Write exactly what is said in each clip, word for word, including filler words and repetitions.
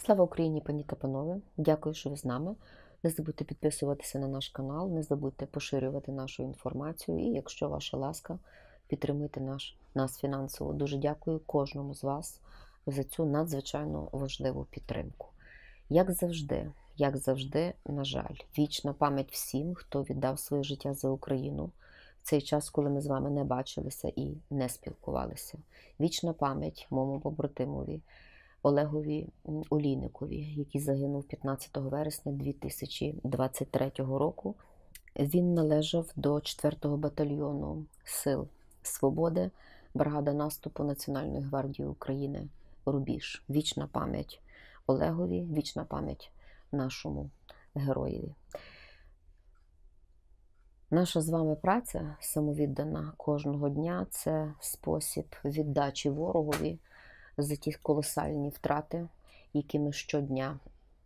Слава Україні, пані та панове! Дякую, що ви з нами. Не забудьте підписуватися на наш канал, не забудьте поширювати нашу інформацію і, якщо ваша ласка, підтримуйте наш, нас фінансово. Дуже дякую кожному з вас за цю надзвичайно важливу підтримку. Як завжди, як завжди, на жаль, вічна пам'ять всім, хто віддав своє життя за Україну в цей час, коли ми з вами не бачилися і не спілкувалися. Вічна пам'ять моєму побратимові Олегові Олійникові, який загинув п'ятнадцятого вересня дві тисячі двадцять третього року. Він належав до четвертого батальйону Сил Свободи, бригада наступу Національної гвардії України «Рубіж». Вічна пам'ять Олегові, вічна пам'ять нашому героєві. Наша з вами праця самовіддана кожного дня – це спосіб віддачі ворогові за ті колосальні втрати, які ми щодня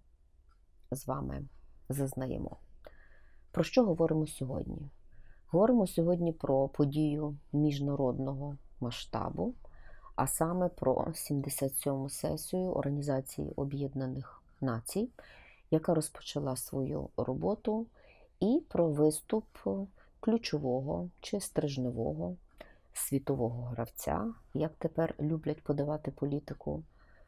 з вами зазнаємо. Про що говоримо сьогодні? Говоримо сьогодні про подію міжнародного масштабу, а саме про сімдесят сьому сесію Організації Об'єднаних Націй, яка розпочала свою роботу, і про виступ ключового чи стрижневого світового гравця, як тепер люблять подавати політику,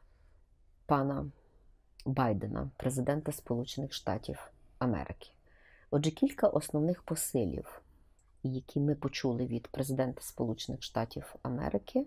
пана Байдена, президента Сполучених Штатів Америки. Отже, кілька основних посилів, які ми почули від президента Сполучених Штатів Америки,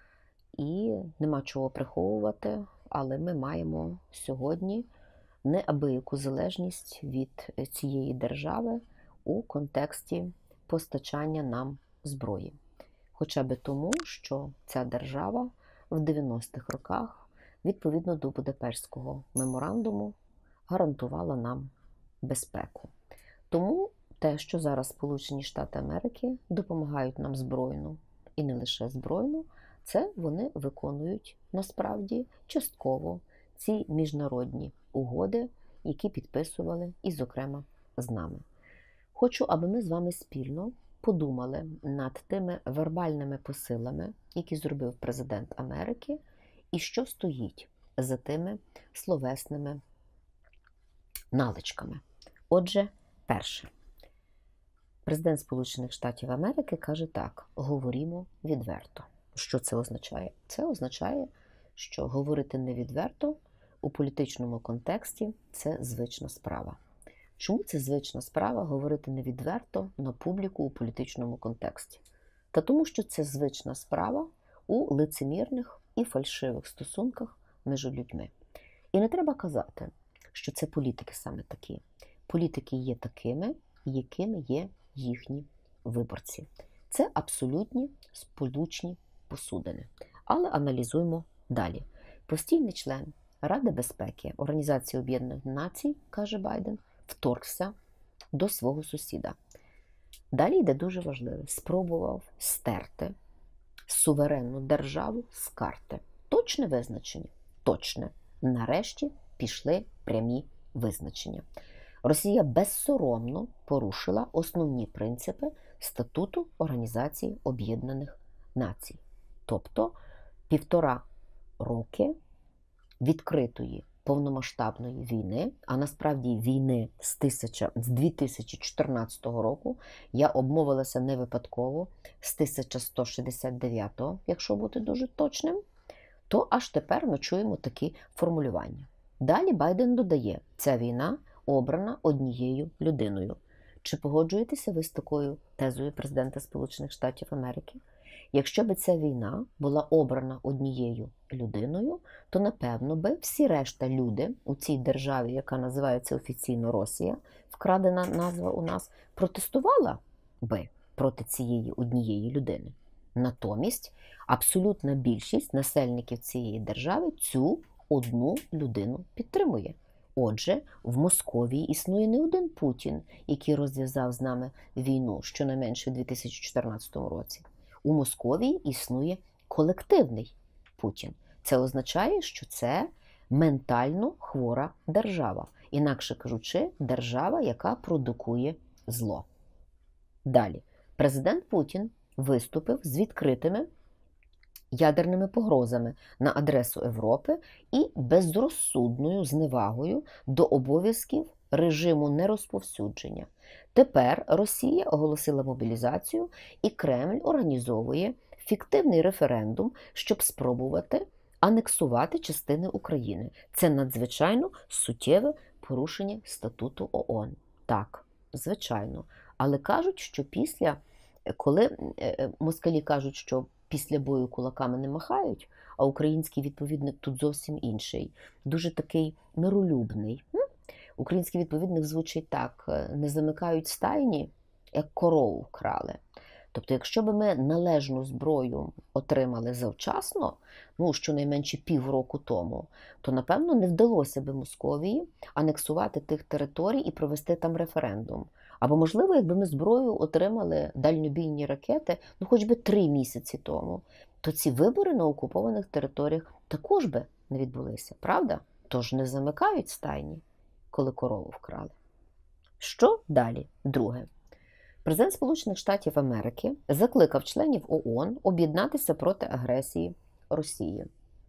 і нема чого приховувати, але ми маємо сьогодні неабияку залежність від цієї держави у контексті постачання нам зброї. Хоча б тому, що ця держава в дев'яностих роках, відповідно до Будапештського меморандуму, гарантувала нам безпеку. Тому те, що зараз Сполучені Штати Америки допомагають нам збройно, і не лише збройно, це вони виконують насправді частково ці міжнародні угоди, які підписували і, зокрема, з нами. Хочу, аби ми з вами спільно подумали над тими вербальними посилами, які зробив президент Америки, і що стоїть за тими словесними наличками. Отже, перше. Президент Сполучених Штатів Америки каже так: говоримо відверто. Що це означає? Це означає, що говорити невідверто у політичному контексті – це звична справа. Чому це звична справа говорити невідверто на публіку у політичному контексті? Та тому, що це звична справа у лицемірних і фальшивих стосунках між людьми. І не треба казати, що це політики саме такі. Політики є такими, якими є їхні виборці. Це абсолютні сполучні посудини. Але аналізуємо далі. Постійний член Ради безпеки Організації Об'єднаних Націй, каже Байден, вторгся до свого сусіда. Далі йде дуже важливе. Спробував стерти суверенну державу з карти. Точне визначення? Точне. Нарешті пішли прямі визначення. Росія безсоромно порушила основні принципи статуту Організації Об'єднаних Націй. Тобто півтора роки відкритої повномасштабної війни, а насправді війни з, тисяча, з дві тисячі чотирнадцятого року, я обмовилася не випадково, з тисяча сто шістдесят дев'ятого, якщо бути дуже точним, то аж тепер ми чуємо такі формулювання. Далі Байден додає: ця війна обрана однією людиною. Чи погоджуєтеся ви з такою тезою президента Сполучених Штатів Америки? Якщо б ця війна була обрана однією людиною, то, напевно, би всі решта люди у цій державі, яка називається офіційно Росія, вкрадена назва у нас, протестувала би проти цієї однієї людини. Натомість абсолютна більшість насельників цієї держави цю одну людину підтримує. Отже, в Московії існує не один Путін, який розв'язав з нами війну, щонайменше в дві тисячі чотирнадцятому році. У Московії існує колективний Путін. Це означає, що це ментально хвора держава. Інакше кажучи, держава, яка продукує зло. Далі. Президент Путін виступив з відкритими ядерними погрозами на адресу Європи і безрозсудною зневагою до обов'язків режиму нерозповсюдження. Тепер Росія оголосила мобілізацію, і Кремль організовує фіктивний референдум, щоб спробувати анексувати частини України. Це надзвичайно суттєве порушення статуту ООН. Так, звичайно. Але кажуть, що після, коли москалі кажуть, що після бою кулаками не махають, а український відповідник тут зовсім інший, дуже такий миролюбний. Український відповідник звучить так: не замикають стайні, як корову вкрали. Тобто, якщо б ми належну зброю отримали завчасно, ну, щонайменше півроку тому, то, напевно, не вдалося б Московії анексувати тих територій і провести там референдум. Або, можливо, якби ми зброю отримали, дальнобійні ракети, ну, хоч би три місяці тому, то ці вибори на окупованих територіях також би не відбулися, правда? Тож не замикають стайні, коли корову вкрали. Що далі? Друге. Президент Сполучених Штатів Америки закликав членів ООН об'єднатися проти агресії Росії.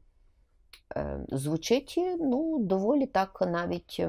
Звучить, ну, доволі так навіть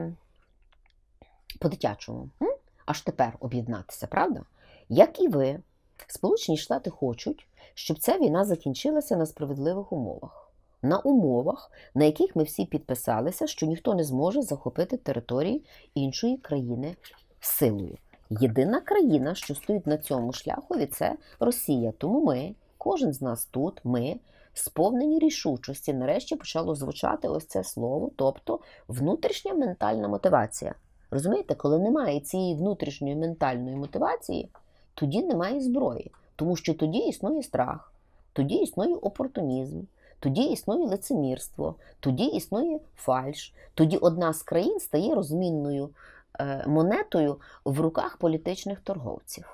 по-дитячому. Аж тепер об'єднатися, правда? Як і ви, Сполучені Штати хочуть, щоб ця війна закінчилася на справедливих умовах. На умовах, на яких ми всі підписалися, що ніхто не зможе захопити території іншої країни силою. Єдина країна, що стоїть на цьому шляхові, це Росія. Тому ми, кожен з нас тут, ми, сповнені рішучості, нарешті почало звучати ось це слово, тобто внутрішня ментальна мотивація. Розумієте, коли немає цієї внутрішньої ментальної мотивації, тоді немає зброї. Тому що тоді існує страх, тоді існує опортунізм, тоді існує лицемірство, тоді існує фальш, тоді одна з країн стає розмінною монетою в руках політичних торговців.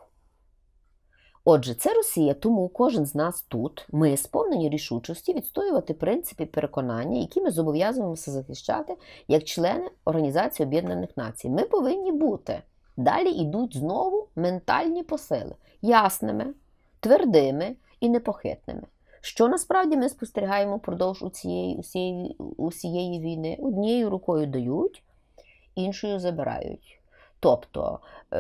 Отже, це Росія, тому кожен з нас тут, ми сповнені рішучості відстоювати принципи переконання, які ми зобов'язуємося захищати як члени Організації Об'єднаних Націй. Ми повинні бути. Далі йдуть знову ментальні посили. Ясними, твердими і непохитними. Що насправді ми спостерігаємо впродовж усієї, усієї, усієї війни? Однією рукою дають, іншою забирають. Тобто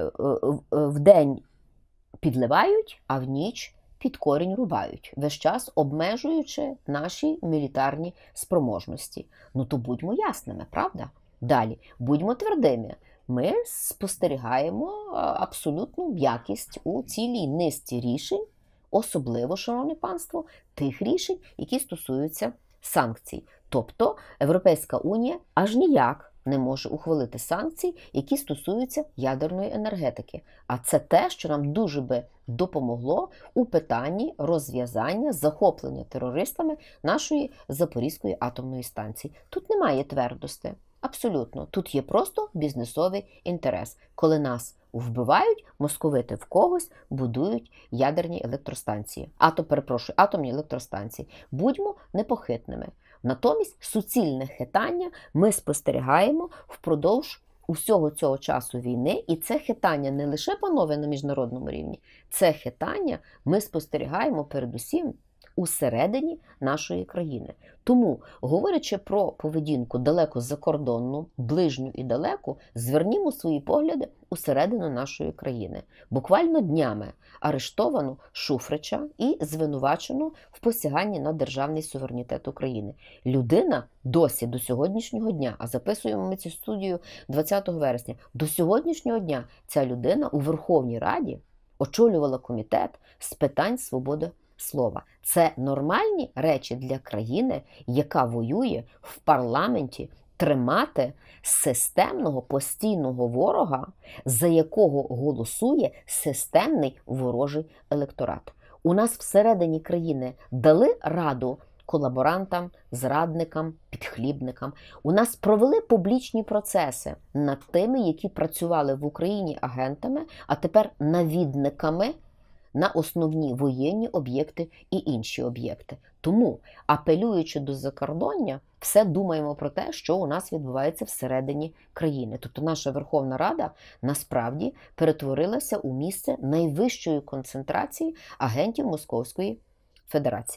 вдень підливають, а в ніч під корінь рубають, весь час обмежуючи наші мілітарні спроможності. Ну то будьмо ясними, правда? Далі, будьмо твердими. Ми спостерігаємо абсолютну м'якість у цілій низці рішень, особливо, шановне панство, тих рішень, які стосуються санкцій. Тобто Європейська Унія аж ніяк не може ухвалити санкцій, які стосуються ядерної енергетики. А це те, що нам дуже би допомогло у питанні розв'язання, захоплення терористами нашої Запорізької атомної станції. Тут немає твердості. Абсолютно. Тут є просто бізнесовий інтерес. Коли нас вбивають, московити в когось будують ядерні електростанції. Ато, перепрошую, атомні електростанції. Будьмо непохитними. Натомість суцільне хитання ми спостерігаємо впродовж усього цього часу війни. І це хитання не лише, панове, на міжнародному рівні. Це хитання ми спостерігаємо передусім усередині нашої країни. Тому, говорячи про поведінку далеко закордонну, ближню і далеку, звернімо свої погляди усередину нашої країни. Буквально днями арештовано Шуфрича і звинувачено в посяганні на державний суверенітет України. Людина досі, до сьогоднішнього дня, а записуємо ми цю студію двадцятого вересня, до сьогоднішнього дня ця людина у Верховній Раді очолювала комітет з питань свободи слова. Це нормальні речі для країни, яка воює в парламенті, тримати системного постійного ворога, за якого голосує системний ворожий електорат. У нас всередині країни дали раду колаборантам, зрадникам, підхлібникам. У нас провели публічні процеси над тими, які працювали в Україні агентами, а тепер навідниками на основні воєнні об'єкти і інші об'єкти. Тому, апелюючи до закордоння, все думаємо про те, що у нас відбувається всередині країни. Тобто наша Верховна Рада насправді перетворилася у місце найвищої концентрації агентів Московської Федерації.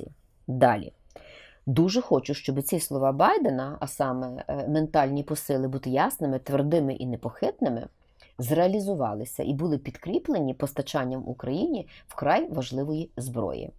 Далі. Дуже хочу, щоб ці слова Байдена, а саме ментальні посили бути ясними, твердими і непохитними, зреалізувалися і були підкріплені постачанням Україні вкрай важливої зброї.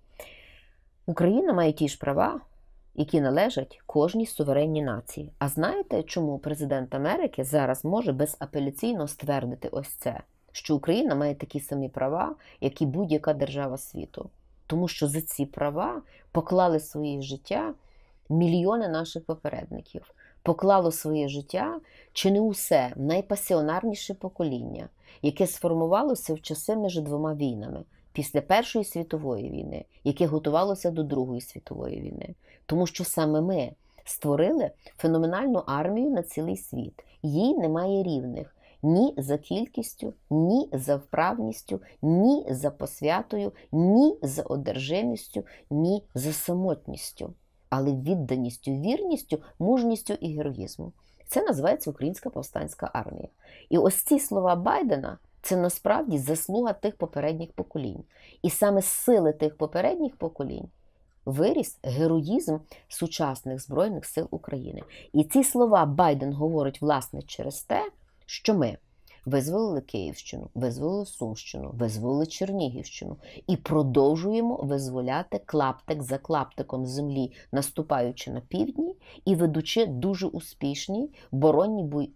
Україна має ті ж права, які належать кожній суверенній нації. А знаєте, чому президент Америки зараз може безапеляційно ствердити ось це? Що Україна має такі самі права, як і будь-яка держава світу. Тому що за ці права поклали своє життя мільйони наших попередників. Поклало своє життя, чи не усе, найпасіонарніше покоління, яке сформувалося в часи між двома війнами, після Першої світової війни, яке готувалося до Другої світової війни. Тому що саме ми створили феноменальну армію на цілий світ. Їй немає рівних ні за кількістю, ні за вправністю, ні за посвятою, ні за одержимістю, ні за самотністю. Але відданістю, вірністю, мужністю і героїзмом. Це називається Українська повстанська армія. І ось ці слова Байдена – це насправді заслуга тих попередніх поколінь. І саме з сили тих попередніх поколінь виріс героїзм сучасних Збройних сил України. І ці слова Байден говорить, власне, через те, що ми визволили Київщину, визволили Сумщину, визволили Чернігівщину і продовжуємо визволяти клаптик за клаптиком землі, наступаючи на півдні і ведучи дуже успішні боронні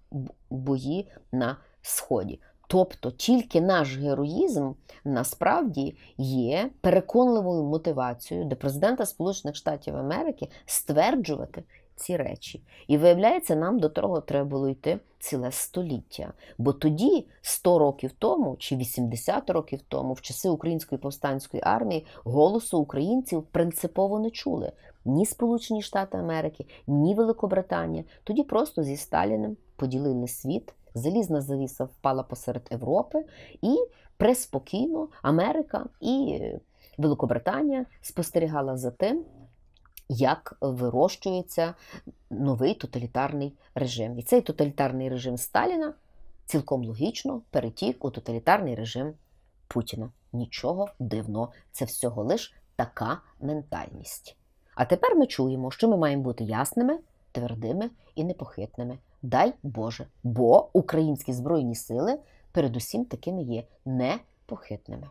бої на Сході. Тобто тільки наш героїзм насправді є переконливою мотивацією для президента Сполучених Штатів Америки стверджувати ці речі. І виявляється, нам до того треба було йти ціле століття. Бо тоді, сто років тому, чи вісімдесят років тому, в часи Української повстанської армії, голосу українців принципово не чули. Ні Сполучені Штати Америки, ні Великобританія. Тоді просто зі Сталіним поділили світ, залізна завіса впала посеред Європи, і преспокійно Америка і Великобританія спостерігала за тим, як вирощується новий тоталітарний режим. І цей тоталітарний режим Сталіна цілком логічно перетік у тоталітарний режим Путіна. Нічого дивного, це всього лиш така ментальність. А тепер ми чуємо, що ми маємо бути ясними, твердими і непохитними. Дай Боже, бо українські Збройні сили передусім такими є непохитними.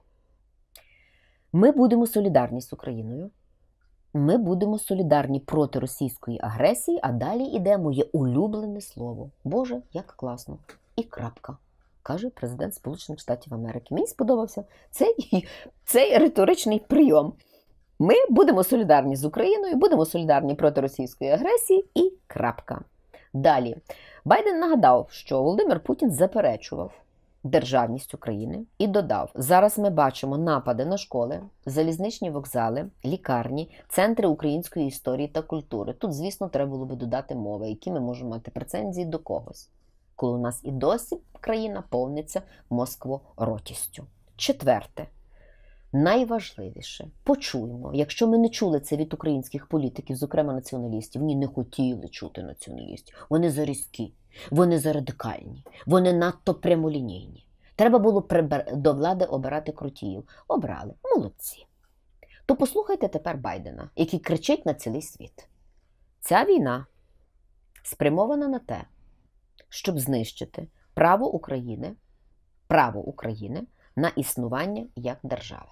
Ми будемо солідарні з Україною. Ми будемо солідарні проти російської агресії, а далі йде моє улюблене слово. Боже, як класно. І крапка, каже президент Сполучених Штатів Америки. Мені сподобався цей, цей риторичний прийом. Ми будемо солідарні з Україною, будемо солідарні проти російської агресії і крапка. Далі. Байден нагадав, що Володимир Путін заперечував державність України і додав, зараз ми бачимо напади на школи, залізничні вокзали, лікарні, центри української історії та культури. Тут, звісно, треба було би додати мови, які ми можемо мати претензії до когось, коли у нас і досі країна повниться москворотістю. Четверте. Найважливіше, почуємо, якщо ми не чули це від українських політиків, зокрема націоналістів, вони не хотіли чути націоналістів, вони зарізкі, вони зарадикальні, вони надто прямолінійні. Треба було до влади обирати крутіїв. Обрали, молодці. То послухайте тепер Байдена, який кричить на цілий світ. Ця війна спрямована на те, щоб знищити право України, право України на існування як держави.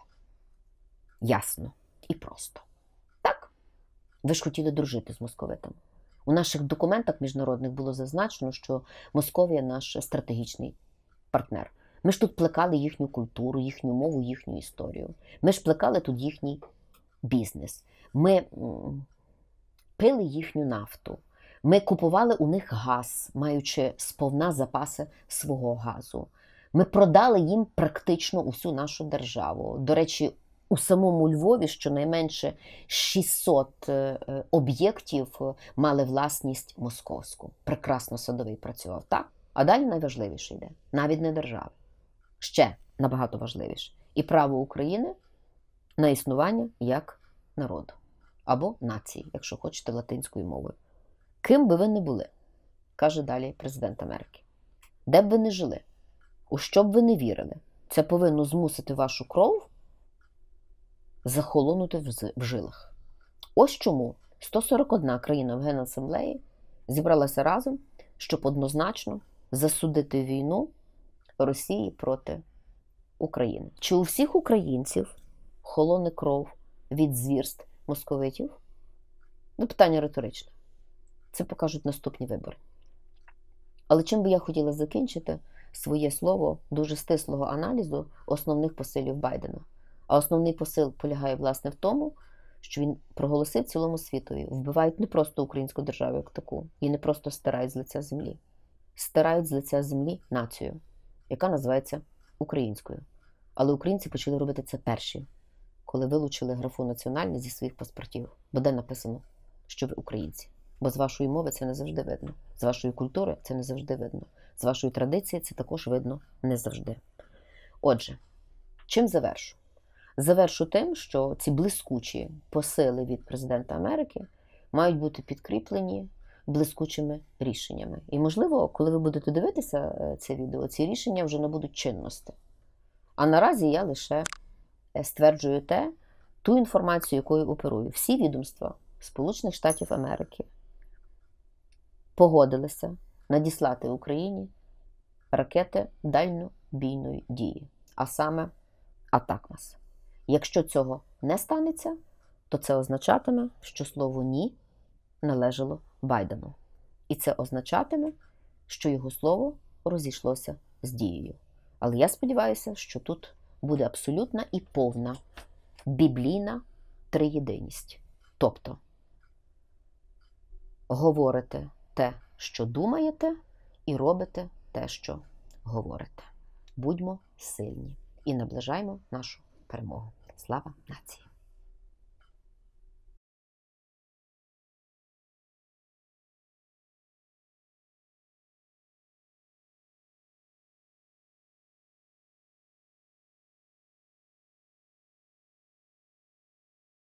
Ясно і просто. Так? Ви ж хотіли дружити з московитами. У наших документах міжнародних було зазначено, що Московія – наш стратегічний партнер. Ми ж тут плекали їхню культуру, їхню мову, їхню історію. Ми ж плекали тут їхній бізнес. Ми пили їхню нафту. Ми купували у них газ, маючи сповна запаси свого газу. Ми продали їм практично усю нашу державу. До речі, у самому Львові щонайменше шістсот об'єктів мали власність московську. Прекрасно Садовий працював, так? А далі найважливіше йде. Навіть не держави. Ще набагато важливіше. І право України на існування як народу. Або нації, якщо хочете латинською мовою. Ким би ви не були, каже далі президент Америки. Де б ви не жили, у що б ви не вірили, це повинно змусити вашу кров захолонути в жилах. Ось чому сто сорок одна країна в Генасамблеї зібралася разом, щоб однозначно засудити війну Росії проти України. Чи у всіх українців холоне кров від звірств московитів? Ну, питання риторичне. Це покажуть наступні вибори. Але чим би я хотіла закінчити своє слово дуже стислого аналізу основних посилів Байдена. А основний посил полягає, власне, в тому, що він проголосив цілому світові. Вбивають не просто українську державу як таку, і не просто стирають з лиця землі. Стирають з лиця землі націю, яка називається українською. Але українці почали робити це перші, коли вилучили графу «національний» зі своїх паспортів. Бо де написано, що ви українці. Бо з вашої мови це не завжди видно. З вашої культури це не завжди видно. З вашої традиції це також видно не завжди. Отже, чим завершу? Завершу тим, що ці блискучі посили від президента Америки мають бути підкріплені блискучими рішеннями. І, можливо, коли ви будете дивитися це відео, ці рішення вже набудуть чинності. А наразі я лише стверджую те, ту інформацію, якою оперую. Всі відомства Сполучених Штатів Америки погодилися надіслати Україні ракети дальнобійної дії, а саме атакмас. Якщо цього не станеться, то це означатиме, що слово «ні» належало Байдену. І це означатиме, що його слово розійшлося з дією. Але я сподіваюся, що тут буде абсолютна і повна біблійна триєдиність. Тобто, говорите те, що думаєте, і робите те, що говорите. Будьмо сильні і наближаймо нашу перемогу. Слава нації!